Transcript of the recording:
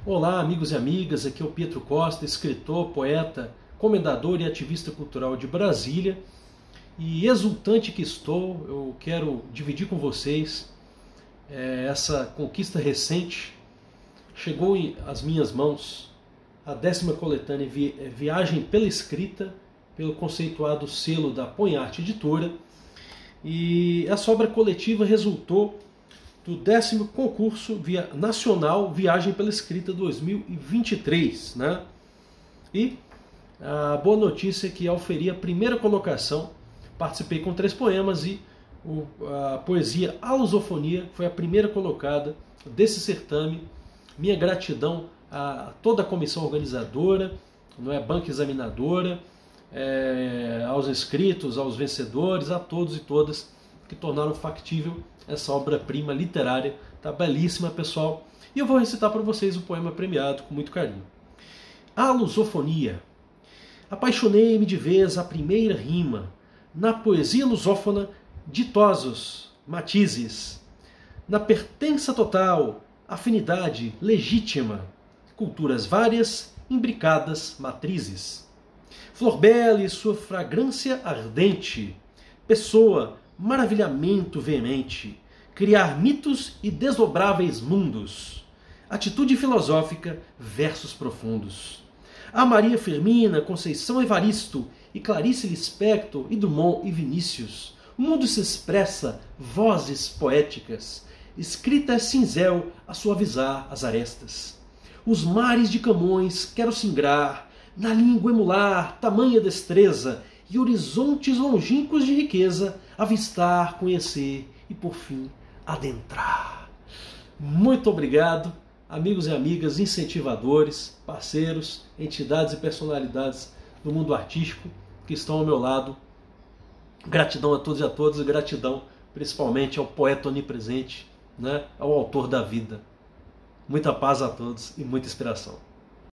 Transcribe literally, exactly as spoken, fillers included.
Olá, amigos e amigas, aqui é o Pietro Costa, escritor, poeta, comendador e ativista cultural de Brasília. E exultante que estou, eu quero dividir com vocês é, essa conquista recente. Chegou às minhas mãos a décima coletânea Viagem pela Escrita, pelo conceituado selo da Põe Arte Editora. E essa obra coletiva resultou do décimo concurso via nacional Viagem pela Escrita dois mil e vinte e três. Né? E a boa notícia é que ao ferir a primeira colocação, participei com três poemas e a poesia A Lusofonia foi a primeira colocada desse certame. Minha gratidão a toda a comissão organizadora, não é, banca examinadora, é, aos inscritos, aos vencedores, a todos e todas que tornaram factível essa obra-prima literária. Tá belíssima, pessoal. E eu vou recitar para vocês o poema premiado com muito carinho. A Lusofonia. Apaixonei-me de vez a primeira rima, na poesia lusófona, ditosos, matizes, na pertença total, afinidade legítima, culturas várias, imbricadas, matrizes. Flor bela e sua fragrância ardente, pessoa, maravilhamento veemente, criar mitos e desdobráveis mundos, atitude filosófica, versos profundos. A Maria Firmina, Conceição Evaristo, e Clarice Lispector, e Drummond e Vinícius, o mundo se expressa, vozes poéticas, escrita é cinzel a suavizar as arestas. Os mares de Camões quero singrar, na língua emular tamanha destreza, e horizontes longínquos de riqueza, avistar, conhecer e, por fim, adentrar. Muito obrigado, amigos e amigas, incentivadores, parceiros, entidades e personalidades do mundo artístico que estão ao meu lado. Gratidão a todos e a todas, e gratidão principalmente ao poeta onipresente, né, ao autor da vida. Muita paz a todos e muita inspiração.